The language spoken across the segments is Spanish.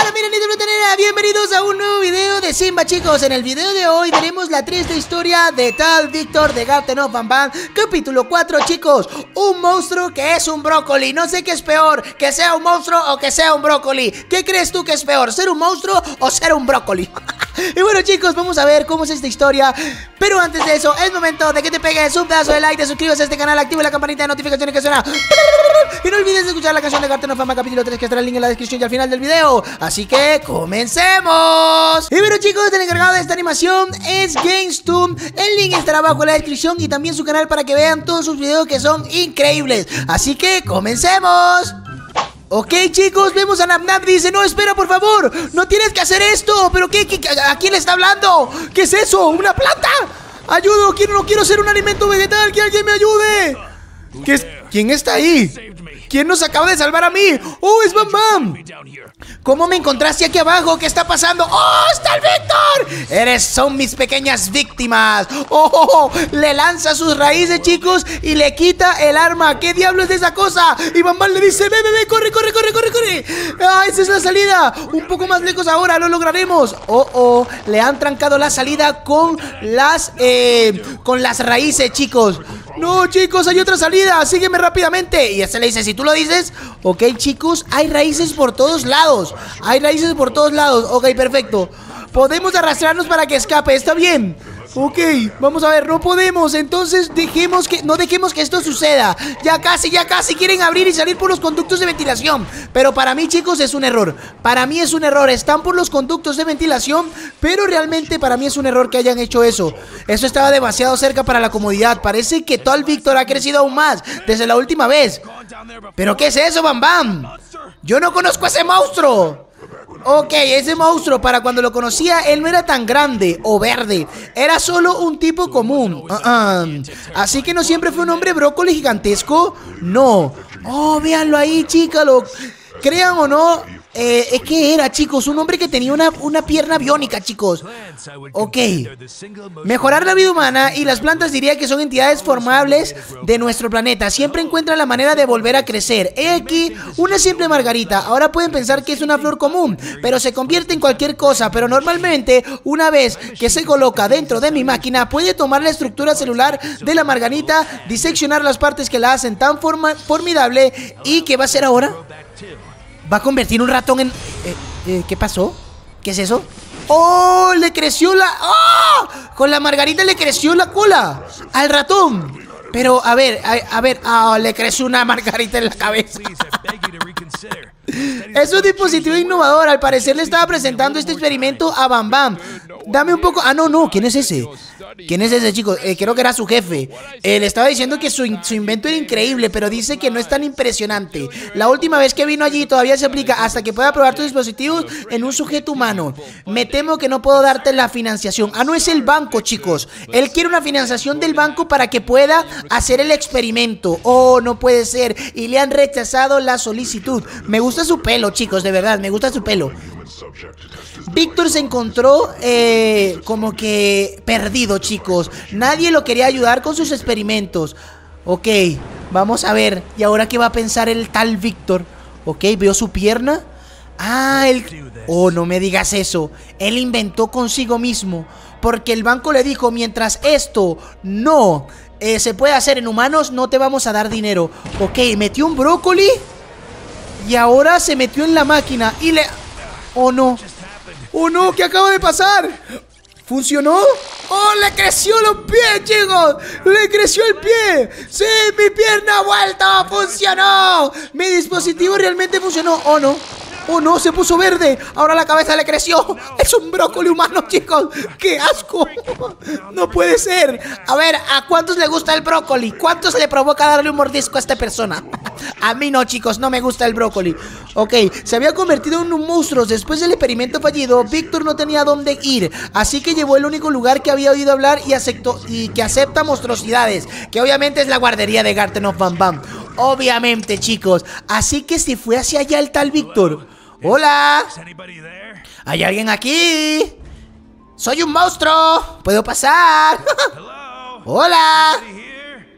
Hola, miren, bienvenidos a un nuevo video de Simba, chicos. En el video de hoy veremos la triste historia de tal Víctor de Garten of Banban, capítulo 4, chicos. Un monstruo que es un brócoli. No sé qué es peor, que sea un monstruo o que sea un brócoli. ¿Qué crees tú que es peor, ser un monstruo o ser un brócoli? Y bueno, chicos, vamos a ver cómo es esta historia. Pero antes de eso, es momento de que te pegues un pedazo de like, te suscribas a este canal, activa la campanita de notificaciones que suena. Y no olvides de escuchar la canción de Garten of Banban capítulo 3, que estará el link en la descripción y al final del video. Así que comencemos. Y bueno, chicos, el encargado de esta animación es GameStoom. El link estará abajo en la descripción y también su canal para que vean todos sus videos que son increíbles. Así que comencemos. Ok, chicos, vemos a Nap. Dice, no, espera, por favor, no tienes que hacer esto. ¿Pero qué? ¿A quién le está hablando? ¿Qué es eso? ¿Una planta? Ayudo, no quiero ser un alimento vegetal. Que alguien me ayude. ¿Quién está ahí? ¿Quién nos acaba de salvar a mí? ¡Oh, es Banban! ¿Cómo me encontraste aquí abajo? ¿Qué está pasando? ¡Oh, está el Víctor! Son mis pequeñas víctimas. ¡Oh! Le lanza sus raíces, chicos, y le quita el arma. ¿Qué diablo es de esa cosa? Y Banban le dice, ve, corre. ¡Ah, esa es la salida! Un poco más lejos ahora, lo lograremos. ¡Oh! Le han trancado la salida con las raíces, chicos. No, chicos, hay otra salida, sígueme rápidamente. Y este le dice, si tú lo dices. Ok, chicos, hay raíces por todos lados. Ok, perfecto. Podemos arrastrarnos para que escape, está bien. Ok, vamos a ver, no podemos. Entonces no dejemos que esto suceda. Ya casi quieren abrir y salir por los conductos de ventilación. Pero para mí, chicos, es un error. Están por los conductos de ventilación, pero realmente para mí es un error que hayan hecho eso. Eso estaba demasiado cerca para la comodidad. Parece que Tal Víctor ha crecido aún más desde la última vez. ¿Pero qué es eso, Banban? Yo no conozco a ese monstruo. Ok, ese monstruo, para cuando lo conocía, él no era tan grande o verde. Era solo un tipo común. Así que no siempre fue un hombre brócoli gigantesco. No. Oh, véanlo ahí, chicas. Crean o no, es que era, chicos, un hombre que tenía una pierna biónica, chicos. Ok. Mejorar la vida humana y las plantas diría que son entidades formables de nuestro planeta. Siempre encuentran la manera de volver a crecer. He aquí una simple margarita. Ahora pueden pensar que es una flor común, pero se convierte en cualquier cosa. Pero normalmente, una vez que se coloca dentro de mi máquina, puede tomar la estructura celular de la margarita, diseccionar las partes que la hacen tan formidable. ¿Y qué va a hacer ahora? Va a convertir un ratón en... ¿qué pasó? ¿Qué es eso? ¡Oh! Le creció la... ¡Oh! Con la margarita le creció la cola al ratón. Pero, a ver, le creció una margarita en la cabeza. Es un dispositivo innovador. Al parecer le estaba presentando este experimento a Banban. Dame un poco... no, ¿quién es ese? ¿Quién es ese, chicos? Creo que era su jefe. Le estaba diciendo que su invento era increíble, pero dice que no es tan impresionante. La última vez que vino allí todavía se aplica hasta que pueda probar tus dispositivos en un sujeto humano. Me temo que no puedo darte la financiación. No es el banco, chicos. Él quiere una financiación del banco para que pueda hacer el experimento. Oh, no puede ser. Y le han rechazado la solicitud. Me gusta su pelo, chicos, de verdad, me gusta su pelo. Víctor se encontró como que perdido, chicos. Nadie lo quería ayudar con sus experimentos. Ok, vamos a ver. ¿Y ahora qué va a pensar el tal Víctor? Ok, veo su pierna. Oh, no me digas eso. Él inventó consigo mismo, porque el banco le dijo, mientras esto no se puede hacer en humanos, no te vamos a dar dinero. Ok, metió un brócoli y ahora se metió en la máquina y le... Oh, no. ¡Oh, no! ¿Qué acaba de pasar? ¿Funcionó? ¡Oh, le creció los pies, chicos! ¡Le creció el pie! ¡Sí, mi pierna ha vuelto! ¡Funcionó! Mi dispositivo realmente funcionó. ¡Oh, no! ¡Oh, no! Se puso verde. Ahora la cabeza le creció. Es un brócoli humano, chicos. ¡Qué asco! No puede ser. A ver, ¿a cuántos le gusta el brócoli? ¿Cuántos le provoca darle un mordisco a esta persona? A mí no, chicos. No me gusta el brócoli. Ok, se había convertido en un monstruo. Después del experimento fallido, Víctor no tenía dónde ir. Así que llevó el único lugar que había oído hablar y que acepta monstruosidades, que obviamente es la guardería de Garten of Banban. Obviamente, chicos. Así que se fue hacia allá el tal Víctor. ¡Hola! ¿Hay alguien aquí? ¡Soy un monstruo! ¿Puedo pasar? ¡Hola!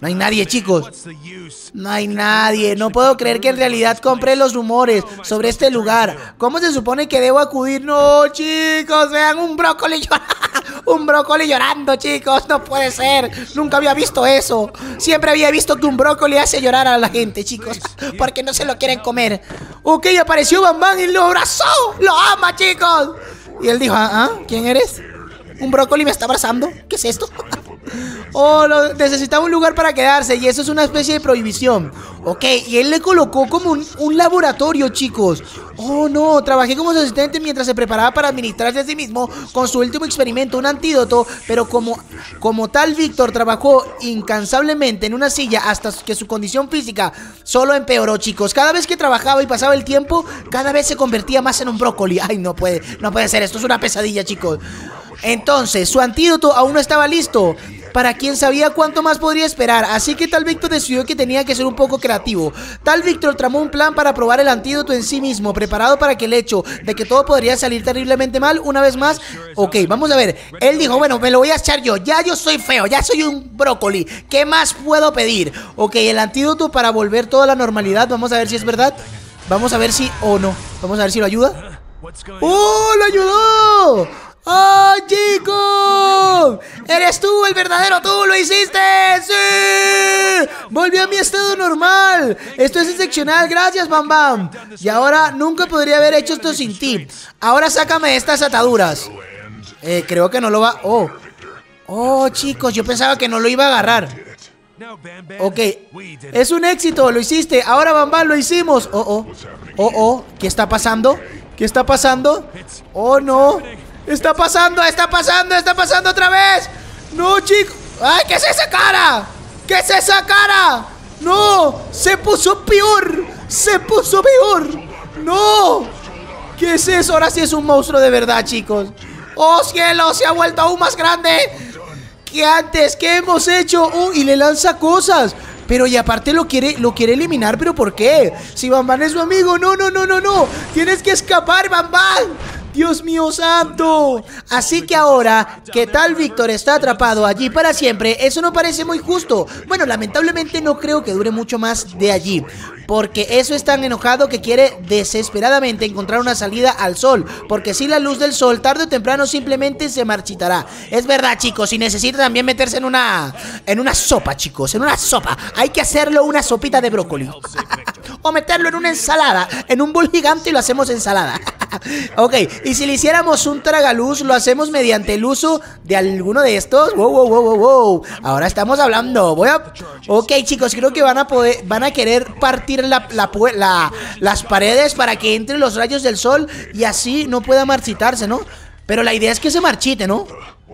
No hay nadie, chicos. No hay nadie. No puedo creer que en realidad compré los rumores sobre este lugar. ¿Cómo se supone que debo acudir? No, chicos, vean un brócoli llorando. Un brócoli llorando, chicos. No puede ser. Nunca había visto eso. Siempre había visto que un brócoli hace llorar a la gente, chicos, porque no se lo quieren comer. Ok, apareció Bam Bam y lo abrazó. Lo ama, chicos. Y él dijo, ¿quién eres? ¿Un brócoli me está abrazando? ¿Qué es esto? Oh, necesitaba un lugar para quedarse y eso es una especie de prohibición. Ok, y él le colocó como un laboratorio, chicos. Oh, no, trabajé como su asistente mientras se preparaba para administrarse a sí mismo con su último experimento, un antídoto. Pero como tal, Víctor trabajó incansablemente en una silla hasta que su condición física solo empeoró, chicos. Cada vez que trabajaba y pasaba el tiempo, cada vez se convertía más en un brócoli. Ay, no puede ser, esto es una pesadilla, chicos. Entonces, su antídoto aún no estaba listo. Para quien sabía cuánto más podría esperar. Así que Tal Víctor decidió que tenía que ser un poco creativo. Tal Víctor tramó un plan para probar el antídoto en sí mismo, preparado para que el hecho de que todo podría salir terriblemente mal una vez más. Ok, vamos a ver. Él dijo, bueno, me lo voy a echar yo. Ya yo soy feo, ya soy un brócoli. ¿Qué más puedo pedir? Ok, el antídoto para volver toda la normalidad. Vamos a ver si es verdad. Vamos a ver si... oh, no. Vamos a ver si lo ayuda. ¡Oh, lo ayudó! ¡Oh, chicos! ¡Eres tú el verdadero! ¡Tú lo hiciste! ¡Sí! Volví a mi estado normal. Esto es excepcional, gracias, Bam Bam. Y ahora nunca podría haber hecho esto sin ti. Ahora sácame estas ataduras. Creo que no lo va... Oh, chicos, yo pensaba que no lo iba a agarrar. Ok, es un éxito, lo hiciste. Ahora, Bam Bam, lo hicimos. ¿Qué está pasando? ¿Qué está pasando? Oh, no. Está pasando otra vez. No, chicos. ¡Ay, qué es esa cara! ¿Qué es esa cara? ¡No! ¡Se puso peor! ¡Se puso peor! ¡No! ¿Qué es eso? Ahora sí es un monstruo de verdad, chicos. ¡Oh, cielo! Se ha vuelto aún más grande que antes. ¿Qué hemos hecho? Y le lanza cosas. Pero y aparte lo quiere eliminar. ¿Pero por qué? Si Bam Bam es su amigo. No. Tienes que escapar, Bam Bam. Dios mío santo. Así que ahora que Tal Víctor está atrapado allí para siempre, eso no parece muy justo. Bueno, lamentablemente no creo que dure mucho más de allí, porque eso es tan enojado que quiere desesperadamente encontrar una salida al sol, porque sin la luz del sol tarde o temprano simplemente se marchitará. Es verdad, chicos, y necesita también meterse en una sopa, chicos, en una sopa. Hay que hacerlo una sopita de brócoli. O meterlo en una ensalada, en un bol gigante y lo hacemos ensalada. Ok, y si le hiciéramos un tragaluz, lo hacemos mediante el uso de alguno de estos. Wow. Ahora estamos hablando. Ok, chicos, creo que van a querer partir las paredes para que entren los rayos del sol y así no pueda marchitarse, ¿no? Pero la idea es que se marchite, ¿no?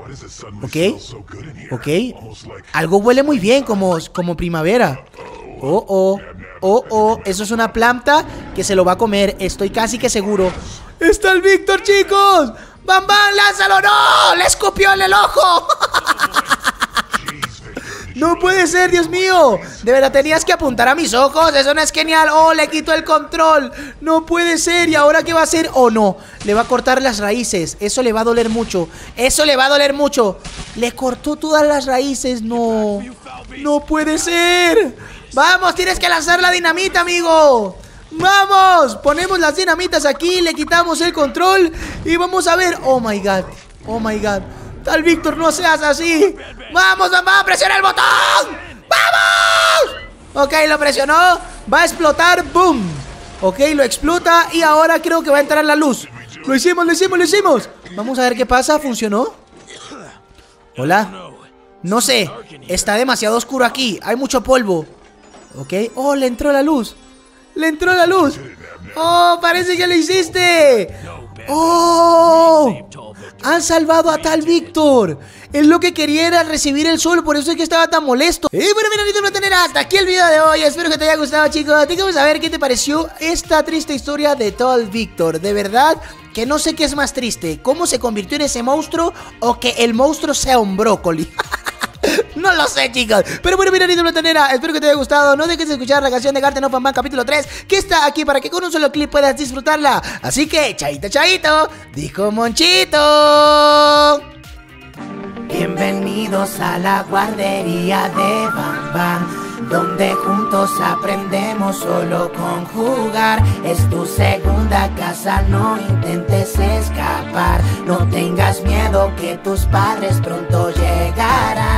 Ok. Algo huele muy bien, como primavera. Eso es una planta que se lo va a comer. Estoy casi que seguro. ¡Está el Víctor, chicos! ¡Bam Bam, lánzalo! ¡No! ¡Le escupió en el ojo! ¡No puede ser, Dios mío! De verdad tenías que apuntar a mis ojos. Eso no es genial. ¡Oh, le quitó el control! ¡No puede ser! ¿Y ahora qué va a hacer? ¡Oh, no! Le va a cortar las raíces. Eso le va a doler mucho. Le cortó todas las raíces. ¡No! ¡No puede ser! ¡Vamos! Tienes que lanzar la dinamita, amigo. ¡Vamos! Ponemos las dinamitas aquí, le quitamos el control y vamos a ver. ¡Oh, my God! Tal Víctor, no seas así. ¡Vamos, mamá! ¡Presiona el botón! ¡Vamos! Ok, lo presionó. Va a explotar. ¡Boom! Ok, lo explota y ahora creo que va a entrar la luz. ¡Lo hicimos! Vamos a ver qué pasa. ¿Funcionó? ¿Hola? No sé. Está demasiado oscuro aquí. Hay mucho polvo. Ok. ¡Oh, le entró la luz! ¡Oh, parece que lo hiciste! ¡Oh! Han salvado a Tal Víctor. Él lo que quería era recibir el sol, por eso es que estaba tan molesto. Y bueno, mira, hasta aquí el video de hoy. Espero que te haya gustado, chicos. Déjame saber qué te pareció esta triste historia de Tal Víctor. De verdad que no sé qué es más triste, cómo se convirtió en ese monstruo o que el monstruo sea un brócoli. No lo sé, chicos. Pero bueno, mira, espero que te haya gustado. No dejes de escuchar la canción de Garten of Bam Bam capítulo 3, que está aquí para que con un solo clip puedas disfrutarla. Así que, chaito, dijo Monchito. Bienvenido. Bienvenidos a la guardería de Bam Bam, donde juntos aprendemos solo con jugar. Es tu segunda casa, no intentes escapar. No tengas miedo que tus padres pronto llegarán.